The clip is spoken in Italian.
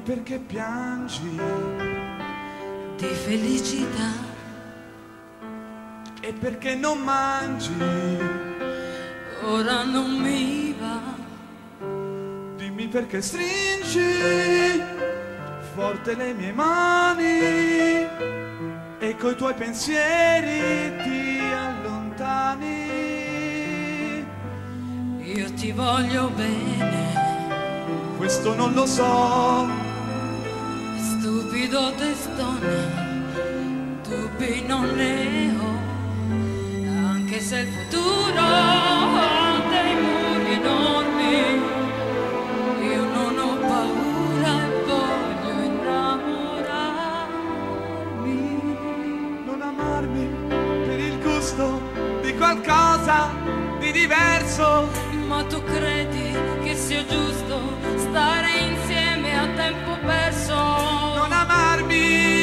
perché piangi di felicità. E perché non mangi? Ora non mi va. Dimmi perché stringi forte le mie mani e coi tuoi pensieri ti allontani. Io ti voglio bene, Questo non lo so, stupido testone, dubbi non ne ho, anche se il futuro ha dei muri enormi, io non ho paura e voglio innamorarmi. non amarmi per il gusto di qualcosa di diverso. Ma tu credi che sia giusto stare insieme a tempo perso? Non amarmi